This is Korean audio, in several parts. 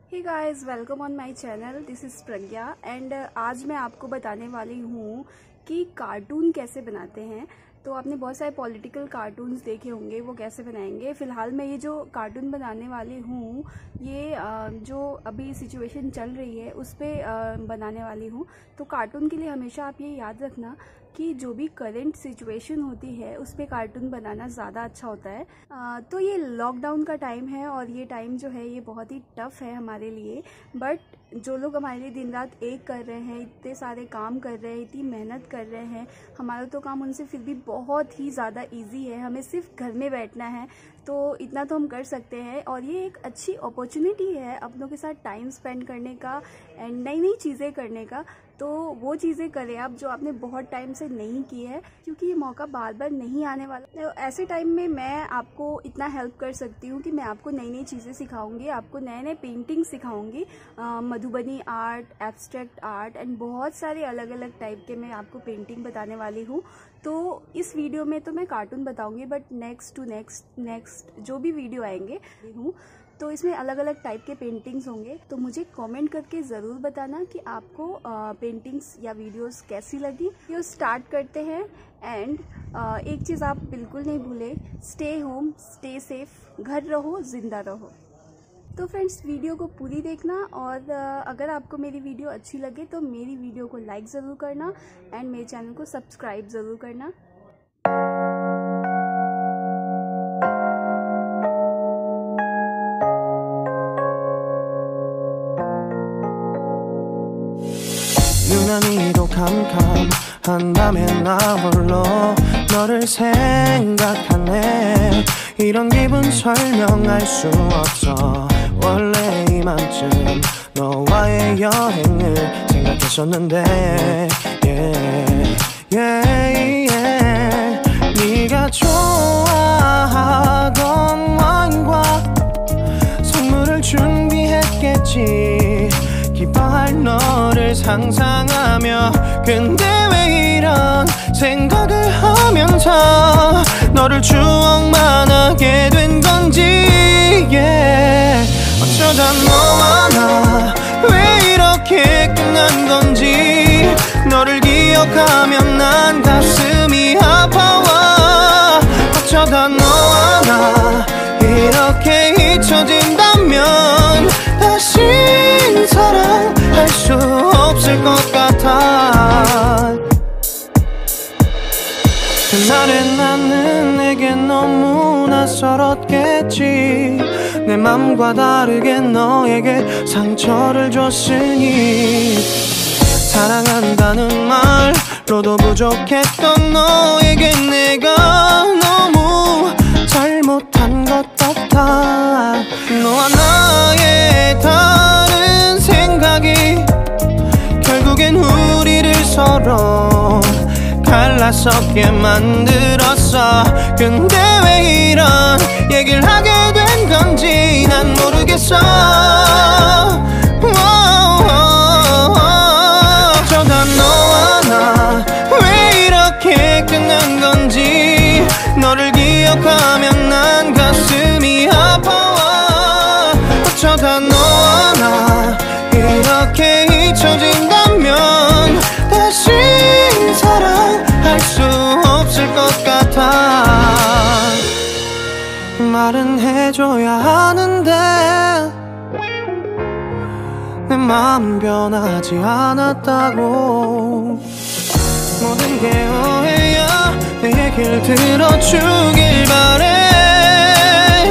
Hey guys, welcome on my channel. This is Pragya and आज मैं आपको बताने वाली हूँ कि कार्टून कैसे बनाते हैं। तो आपने बहुत सारे पॉलिटिकल कार्टून्स देखे होंगे, वो कैसे बनाएंगे। फ़िलहाल मैं ये जो कार्टून बनाने वाली हूँ ये जो अभी सिचुएशन चल रही है उस पर बनाने वाली हूँ। तो कार्टून के लिए हमेशा आप ये याद रखना कि जो भी करंट सिचुएशन होती है उस पर कार्टून बनाना ज़्यादा अच्छा होता है। तो ये लॉकडाउन का टाइम है और ये टाइम जो है ये बहुत ही टफ़ है हमारे लिए। बट जो लोग हमारे लिए दिन रात एक कर रहे हैं, इतने सारे काम कर रहे हैं, इतनी मेहनत कर रहे हैं, हमारा तो काम उनसे फिर भी बहुत ही ज़्यादा इजी है। हमें सिर्फ घर में बैठना है, तो इतना तो हम कर सकते हैं। और ये एक अच्छी अपॉर्चुनिटी है अपनों के साथ टाइम स्पेंड करने का एंड नई नई चीज़ें करने का। तो वो चीज़ें करें आप जो आपने बहुत टाइम से नहीं की है, क्योंकि ये मौका बार बार नहीं आने वाला। तो ऐसे टाइम में मैं आपको इतना हेल्प कर सकती हूँ कि मैं आपको नई नई चीज़ें सिखाऊंगी, आपको नए नए पेंटिंग सिखाऊंगी, Madhubani art, abstract art and बहुत सारे अलग अलग टाइप के मैं आपको पेंटिंग बताने वाली हूँ। तो इस वीडियो में तो मैं कार्टून बताऊंगी, बट नेक्स्ट जो भी वीडियो आएंगे हूँ तो इसमें अलग अलग टाइप के पेंटिंग्स होंगे। तो मुझे कमेंट करके ज़रूर बताना कि आपको पेंटिंग्स या वीडियोस कैसी लगी। ये स्टार्ट करते हैं एंड एक चीज़ आप बिल्कुल नहीं भूलें, स्टे होम, स्टे सेफ, घर रहो, ज़िंदा रहो। तो फ्रेंड्स, वीडियो को पूरी देखना और अगर आपको मेरी वीडियो अच्छी लगे तो मेरी वीडियो को लाइक ज़रूर करना एंड मेरे चैनल को सब्सक्राइब ज़रूर करना। 유난히도 캄캄한 밤에 나 홀로 너를 생각하네. 이런 기분 설명할 수 없어. 원래 이맘쯤 너와의 여행을 생각했었는데 네가 좋아하던 와인과 선물을 준비했겠지. 기뻐할 너를 상상하며, 근데 왜 이런 생각을 하면서 너를 추억만 하게 된 건지. 어쩌다 너와 나 왜 이렇게 끝난 건지. 너를 기억하면 난 가슴이 아파와. 어쩌다 너와 나 이렇게 잊혀진다면 다시 사랑할 수 없을 것 같아. 그날의 나는 내게 너무 낯설었겠지. 내 맘과 다르게 너에게 상처를 줬으니. 사랑한다는 말로도 부족했던 너에게 내가 너무 잘못한 것 같아. 너와 나의 다른 생각이 결국엔 우리를 서로 갈라서게 만들었어. 근데 왜 이런 얘기를 하게 된 건지 난 모르겠어. 어쩌다 너와 나 왜 이렇게 끝난 건지. 너를 기억하면 난 가슴이 아파와. 어쩌다 너와 나 이렇게 잊혀진다면 다시 사랑할 수 없을 것 같아. 말은 해줘야 하는데 내 마음은 변하지 않았다고. 모든 게 오해야. 내 얘기를 들어주길 바래.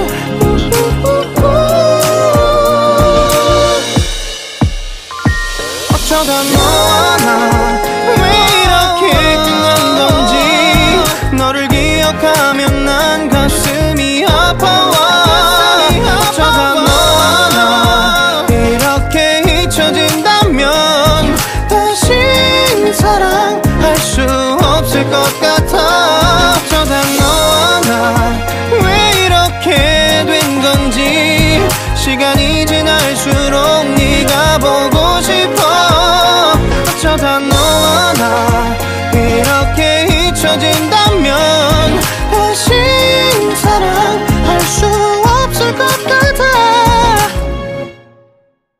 어쩌다 너와 나 왜 이렇게 끝난 건지. 너를 기억하면 난 가슴이 아파와. 어쩌다 너와 나 이렇게 잊혀진다면 다시 사랑할 수 없을 것 같아. 어쩌다 너와 나 왜 이렇게 된 건지. 시간이 지날수록 네가 보고 싶어. 어쩌다 너와 나 이렇게 잊혀진다면 다시 사랑할 수 없을 것 같아.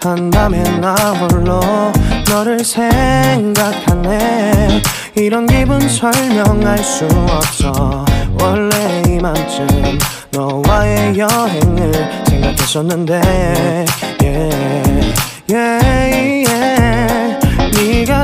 한밤에 나 홀로 너를 생각하네. 이런 기분 설명할 수 없어. 원래 이맘쯤 너와의 여행을 생각했었는데 네가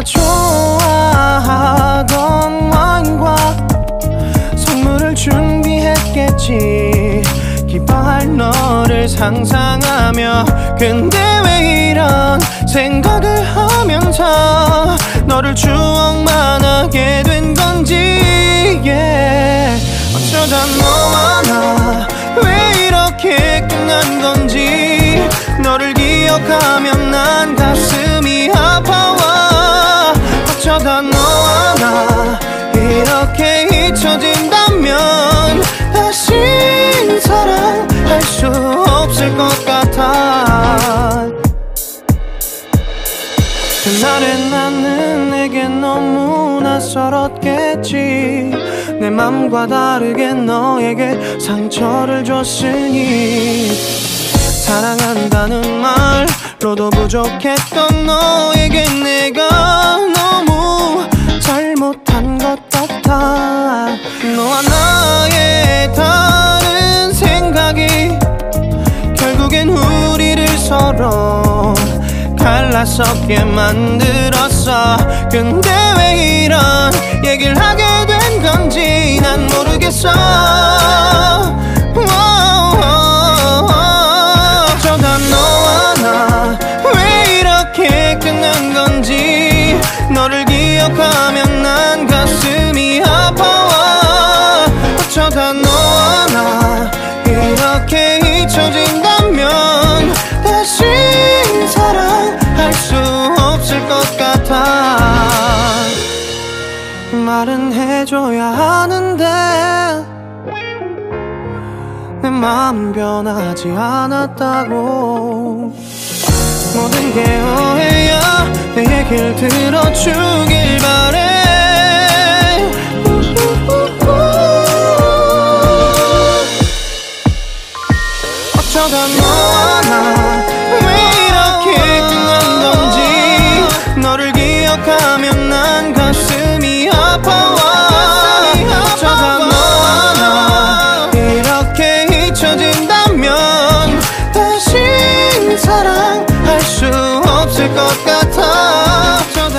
좋아하던 와인과 선물을 준비했겠지. 기뻐할 너를 상상하며. 근데 왜 이런 생각을 하면서 너를 추억만 하게 된 건지. 어쩌다 너와 나 왜 이렇게 끝난 건지. 너를 기억하면 난 가슴이 아파와. 어쩌다 너와 나 이렇게 잊혀진다면 다시 사랑할 수 없을 것 같아. 그날의 나는 내게 너무 낯설었겠지. 내 맘과 다르게 너에게 상처를 줬으니. 사랑한다는 말로도 부족했던 너에게 내가 너무 잘못한 것 같아. 너와 나의 다른 생각이 결국엔 우리를 서로 갈라서게 만들었어. 근데 왜 이런 얘기를 하게 된 건지 난 모르겠어. 어쩌다 너와 나 왜 이렇게 끝난 건지. 너를 기억하면 난 가슴이 아파와. 어쩌다 너와 나 이렇게 잊혀진다면 다시 사랑할 수 없을 것 같아. 말은 해줘야 하는데 내 마음 변하지 않았다고. 모든 게 오해야. 내 얘길 들어주길 바래. 어쩌다 너와 나 왜 이렇게 끝난 건지. 너를 기억하면 난 가슴이 아파와. 어쩌다 너와 나 이렇게 잊혀진다면 다시 사랑할 수 없을 것 같아.